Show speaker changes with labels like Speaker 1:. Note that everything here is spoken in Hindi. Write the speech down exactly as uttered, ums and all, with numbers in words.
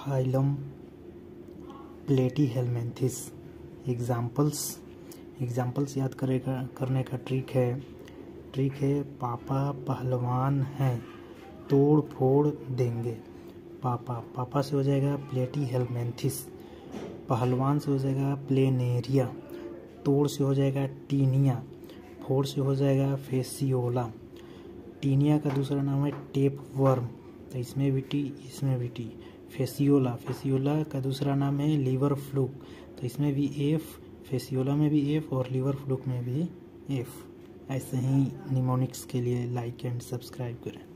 Speaker 1: Phylum Platyhelminthes. एग्जाम्पल्स एग्जाम्पल्स याद करेगा करने का ट्रिक है ट्रिक है पापा पहलवान हैं, तोड़ फोड़ देंगे। पापा पापा से हो जाएगा प्लेटीहेलमिन्थेस, पहलवान से हो जाएगा प्लेनेरिया, तोड़ से हो जाएगा टीनिया, फोड़ से हो जाएगा फेसियोला। टीनिया का दूसरा नाम है टेप वर्म, तो इसमें भी टी इसमें भी टी। फेसियोला फेसियोला का दूसरा नाम है लीवर फ्लूक, तो इसमें भी एफ, फेसियोला में भी एफ और लीवर फ्लूक में भी एफ। ऐसे ही निमोनिक्स के लिए लाइक एंड सब्सक्राइब करें।